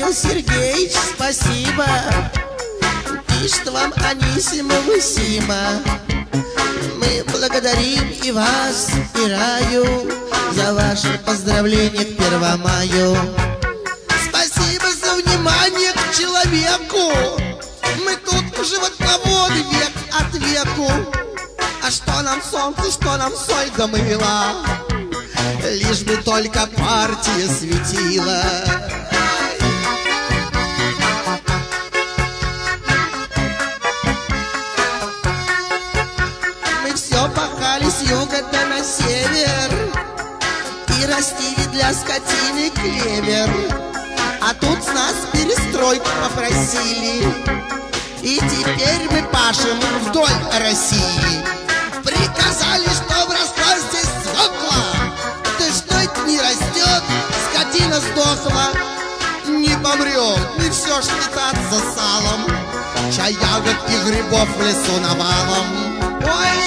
Михаил Сергеевич, спасибо. Пишет вам Анисимова Сима. Мы благодарим и вас, и Раю за ваше поздравление к 1 мая. Спасибо за внимание к человеку. Мы тут животноводы век от веку. А что нам солнце, что нам соль да мыло, лишь бы только партия светила. Мы все пахали с юга да на север и растили для скотины клевер. А тут с нас перестройку попросили, и теперь мы пашем вдоль России. Приказали, чтоб росла здесь свекла, да что это не растет, скотина сдохла. Не помрет, не все ж питаться салом, чай ягод и грибов в лесу навалом. Ой!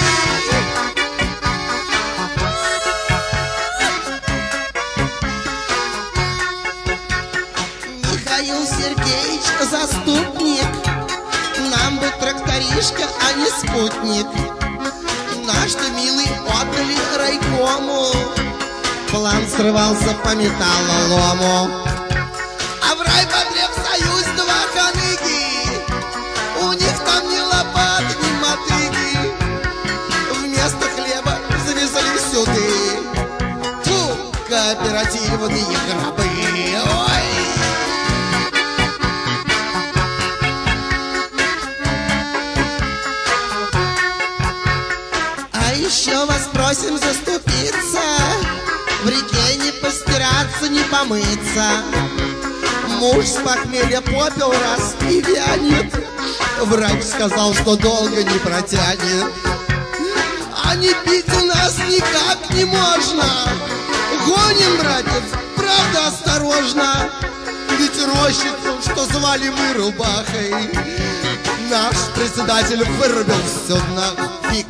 Михаил Сергеевич, заступник, нам бы тракторишка, а не спутник. Наш-то милый отдали райкому, план срывался по металлолому. А в райпотребсоюз 2 ханыги, у них там ни лопат, ни мотыги. Вместо хлеба завезли сюды фу, кооперативные гробы. Ой! Еще вас просим заступиться, в реке не постираться, не помыться. Муж с похмелья попел раз и вянет, врач сказал, что долго не протянет. А не пить у нас никак не можно. Гоним, братец, правда осторожно. Ведь рощицу, что звали мы рубахой, наш председатель вырубил все нафиг.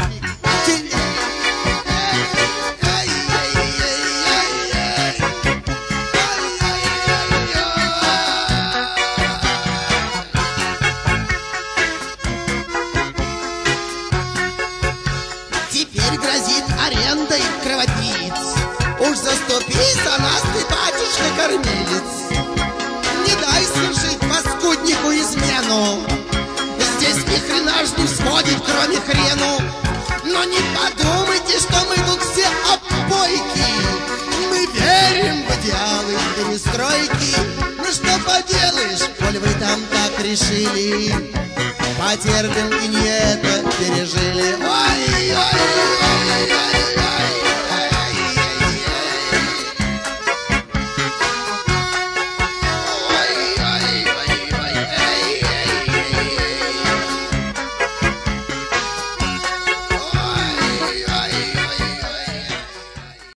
Теперь грозит арендой кровопиец. Уж заступись за нас ты, батюшка кормилец. Не дай совершить паскуднику измену. Здесь ни хрена ж не всходит, кроме хрену. Но не подумайте, что мы тут все обойки. Мы верим в идеалы перестройки. Ну что поделаешь, коль вы там так решили, потерпим и не это пережили. Ой, ой, ой, ой.